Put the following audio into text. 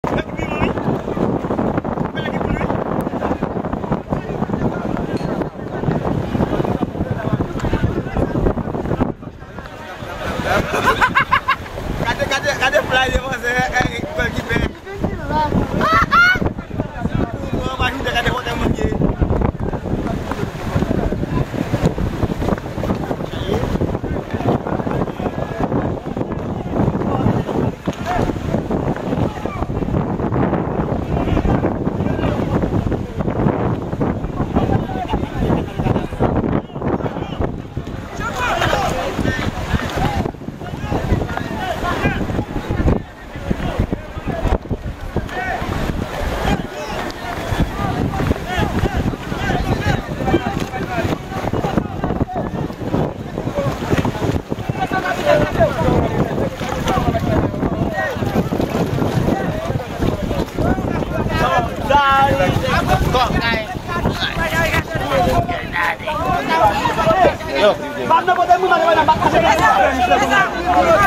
Cadê praia de você? Aqui bem. Mas ainda cadê o hotel aqui? Yo,